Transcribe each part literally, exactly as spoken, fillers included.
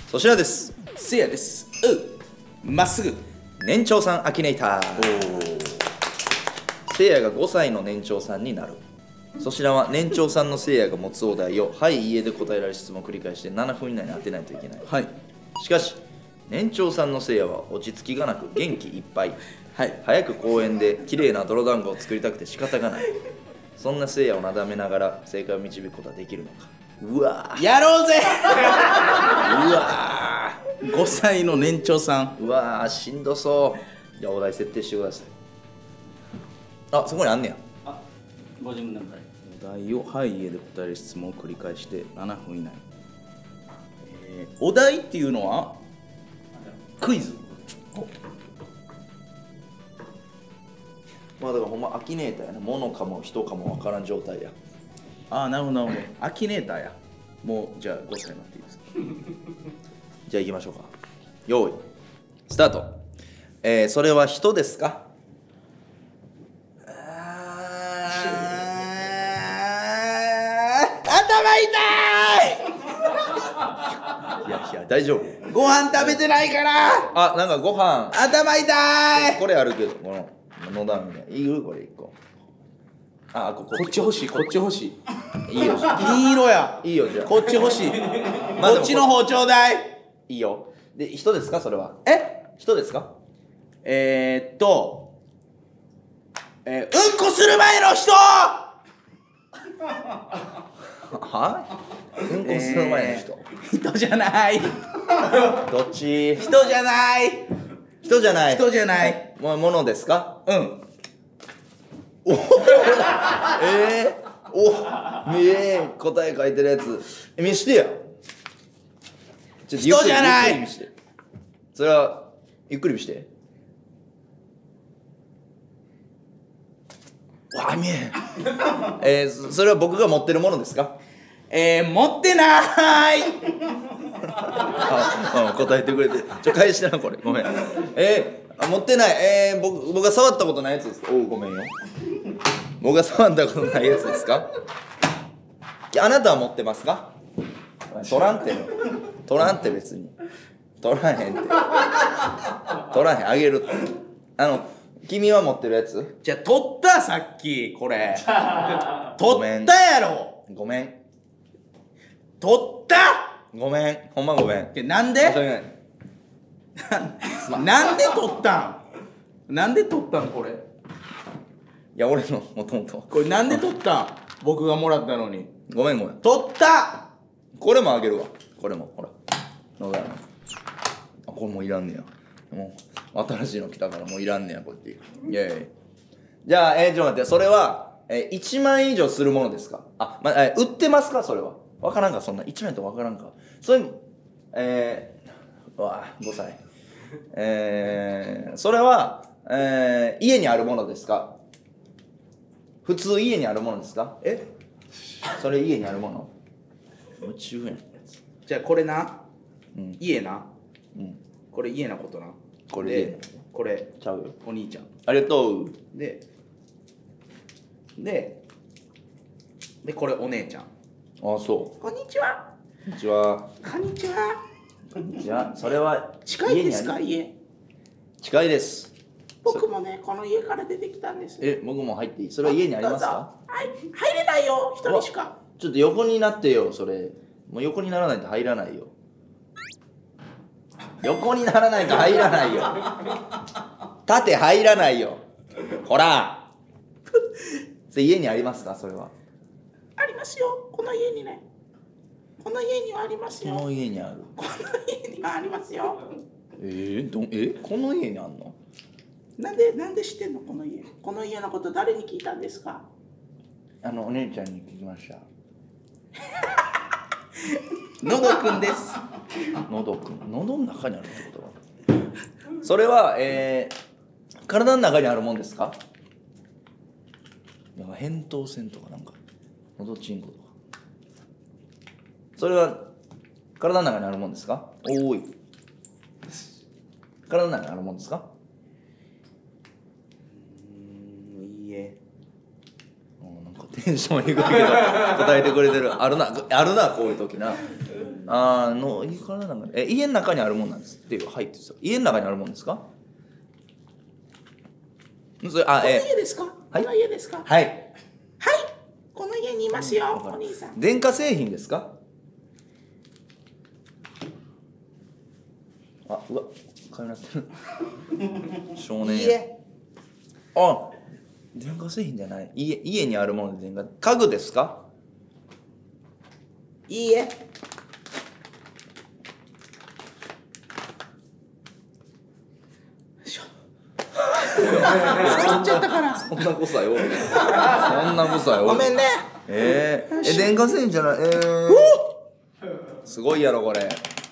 そちらです。 せいやです。うまっすぐ年長さんアキネイター。せいやがごさいの年長さんになる。そちらは年長さんのせいやが持つお題をはい家で答えられる質問を繰り返してななふん以内に当てないといけない。 はい。 しかし年長さんのせいやは落ち着きがなく元気いっぱい、 はい、 早く公園で綺麗な泥団子を作りたくて仕方がない。そんなせいやをなだめながら正解を導くことはできるのか。うわーやろうぜうわーごさいの年長さん。 うわーしんどそう。じゃあお題設定してください。あ、そこにあんねや。 あ、ご自分のお題をはい家で答える質問を繰り返してななふん以内、えー、お題っていうのはクイズ。 まあだからほんまアキネーターやな。物かも人かもわからん状態や。 ああ、なるほどなるほど。アキネーターや。もうじゃあごさいになっていいですか。 じゃあ行きましょうか。用意スタート。えー、それは人ですか？ あ頭痛いやいや大丈夫。 い。ご飯食べてないからあ、なんかご飯頭痛い。 これあるけど、この野田みたいないる？これ一個。あ、ここっち欲しい、こっち欲しい。 いいよ。 いい色や。 いいよじゃあ。 こっち欲しい。 まあこっちの方ちょうだい。 いいよ。で、人ですかそれは？ え人ですか？ えー、っと、えー、うんこする前の人は？うんこする前の人、 えー、人じゃない。 どっち？ 人じゃない。 人じゃない。 人じゃない。 もうものですか？ うん。 おえー、お見えー、答え書いてるやつ見してや。ちょっとゆっくり人じゃない。 ゆっくり見して。それはゆっくり見して。わあ見えん。えー、そそれは僕が持ってるものですか？ えー、持ってなーい。 あ、うん、答えてくれて。ちょ返してなこれごめん。えー、あ持ってない。えー、僕僕が触ったことないやつですか？おうごめんよ。僕が触ったことないやつですか？いやあなたは持ってますか？取らんって取らんって別に取らへんって取らへんあげるって。あの君は持ってるやつ？ じゃあ取ったさっきこれごめん取ったやろ。 ごめん取ったごめんほんまごめん。 ってなん申し訳でない。 なんで取ったんなんで取ったんこれ。 いや俺のもともとこれなんで取ったん僕がもらったのに。 ごめんごめん。 取ったこれもあげるわ。これもほら野田のあこれもういらんねや。もう新しいの来たからもういらんねやこっち。いやいやいやじゃあえー、ちょっと待って。それは、えー、いちまん円以上するものですか？あ、まえー、売ってますか？それは分からんか。そんないちまん円と分からんか。それえー、うわごさいえー、それは、えー、家にあるものですか？普通家にあるものですか？えそれ家にあるもの？夢中やん。 じゃあこれな、 うん、 家な、 うん、 これ家なことな。 これでこれちゃうよ。 お兄ちゃんありがとう。 でででこれお姉ちゃん。 ああそうこんにちは。 こんにちは。 こんにちは。 じゃあそれは近いですか？ 家に家近いです。 僕もねこの家から出てきたんです。 え僕も入っていい？それは家にありますか？ はい、入れないよ一人しか。 ちょっと横になってよ。それもう横にならないと入らないよ。横にならないと入らないよ。縦入らないよ。ほらそれ家にありますか？それはありますよ。この家にね。この家にはありますよ。 この家にある。 この家にはありますよ。 えー、どえこの家にあんの？ なんでなんで知ってんのこの家。この家のこと誰に聞いたんですか？ あのお姉ちゃんに聞きました。 のどくんです。 喉くん喉の中にあるってことはそれは、えー、体の中にあるもんですか？なんか扁桃腺とかなんか喉チンコとかそれは体の中にあるもんですか？おーい体の中にあるもんですか？ うーんいいえ。 なんかテンション低いけど答えてくれてる。あるなあるなこういう時な。 あーの家からなんかえ家の中にあるもんなんですっていうはいって言ってた家の中にあるもんですかそれあこのえ家ですか、 はいこの家ですか。 はいはい、この家にいますよ、お兄さん。 電化製品ですかあうわかゆなってる少年やいいえ、 あ電化製品じゃない家家にあるもので電化家具ですかいいえ。使っちゃったから。 そんなこさよそんなこさよごめんね。 えー、え電化製品じゃないえー、すごいやろこれ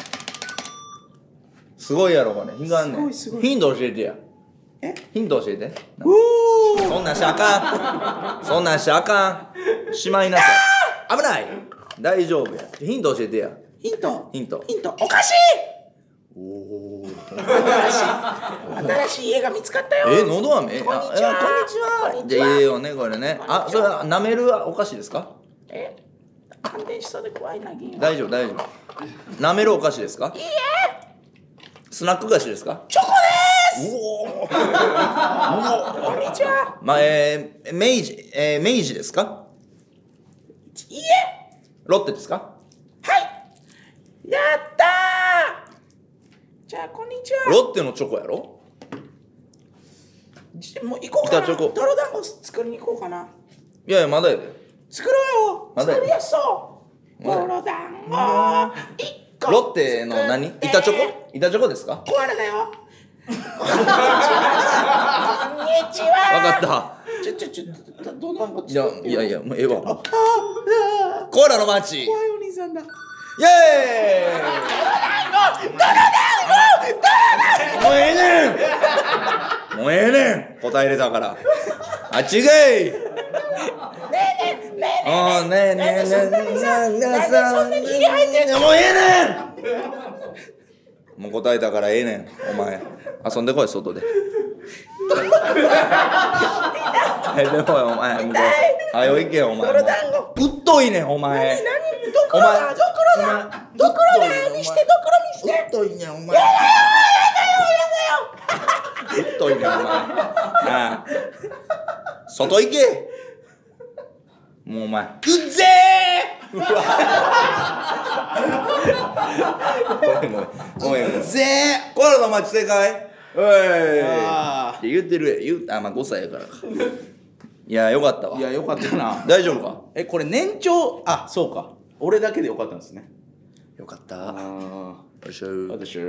すごいやろこれひがんねんすごいすごいヒント教えてやえヒント教えておそんなんしゃあかんそんなんしゃあかんしまいなさい危ない大丈夫やヒント教えてやヒント。 ヒントヒント。おかしい。 おお新しい。新しい家が見つかったよ。 えのど飴こんにちは。 あこんにちはこんにちは。 じゃあいいよねこれねあそれは舐めるお菓子ですかえ、感電しそうで怖いな、銀は。 大丈夫大丈夫舐めるお菓子ですかいいえ。 スナック菓子ですかチョコです。 おおこんにちは。 まあえー、明治えー、明治ですかいいえ。 ロッテですかはい。やったー。じゃあ、こんにちは。 ロッテのチョコやろじもう行こうかな。 板チョコ泥団子作りに行こうかな。 いやいやまだやで作ろうよ。 まだ作りやすそう。 まだ泥団子一個。 ロッテの何板チョコ板チョコですかコアラだよ。こんにちは。こんにちは。 わかったちょちょちょどど団子いや作ってよ。 いやいやもうええわもうああコーラの街イエ怖いお兄さんだ。 ーイ泥団子。 もうええねんもうええねん答え入れたからあっちがいねえねえねえ。 あーねえねえねえねえねえなんでそんなにひげ生えてんの。 もうええねんもう答えたからええねんお前遊んでこい外でえでもよお前もうはよ行けよお前泥団子。 うっといねんお前何ドクロだ。ドクロだ。ドクロだ。見してドクロ見して。 うっといねんお前うっといねんお前なあ外行けもうお前うっぜーうわごめんごめんごめんうっぜーコアラの街正解おいあって言ってるや言うあまあごさいやからかいやよかったわいやよかったな大丈夫かえこれ年長あそうか俺だけでよかったんですねよかったあよっしゃあ私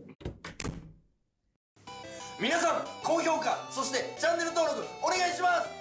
皆さん高評価そしてチャンネル登録お願いします